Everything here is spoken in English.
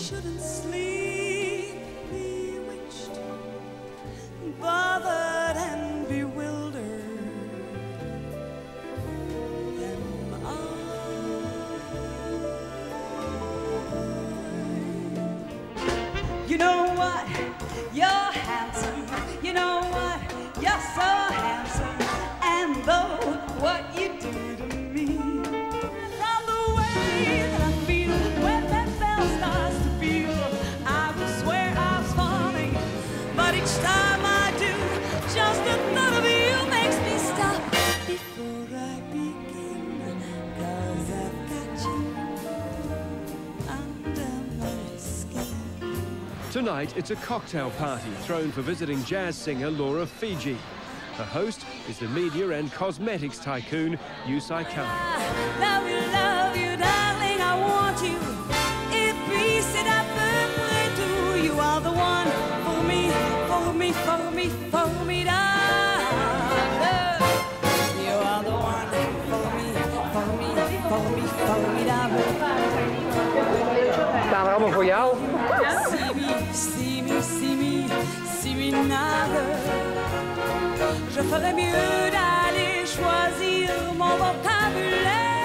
shouldn't sleep, bewitched, bothered and bewildered am I. You know what? You're handsome. You know what? You're so handsome. And though what you do to me, from the way that I feel when that bell starts to peal, I will swear I was falling. But each time I do, just the thought of you makes me stop before I begin. 'Cause I've got you under my skin. Tonight, it's a cocktail party thrown for visiting jazz singer Laura Fygi. The host is the media and cosmetics tycoon Yusai Khan. Love you, darling, I want you. Et puis c'est à peu près tout. You are the one for me, for me, for me, formidable. You are the one for me, for me, for me, formidable. Staan er allemaal voor jou. Si minable. Je ferais mieux d'aller choisir mon vocabulaire.